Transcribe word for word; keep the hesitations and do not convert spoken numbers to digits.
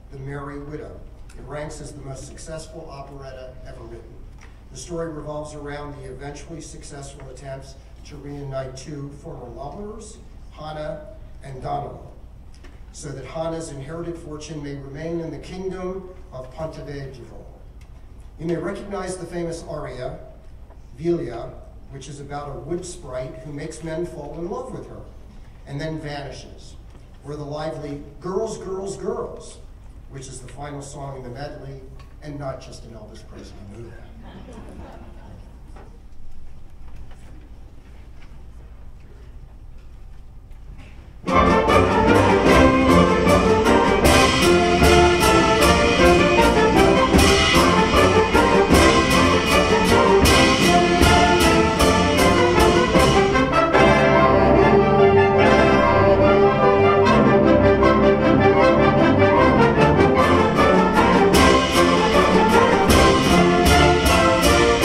The Merry Widow. It ranks as the most successful operetta ever written. The story revolves around the eventually successful attempts to reunite two former lovers, Hannah and Donald, so that Hannah's inherited fortune may remain in the kingdom of Pontevedra. You may recognize the famous aria, Viglia, which is about a wood sprite who makes men fall in love with her and then vanishes, or the lively Girls, Girls, Girls, which is the final song in the medley and not just an Elvis Presley movie. Thank you.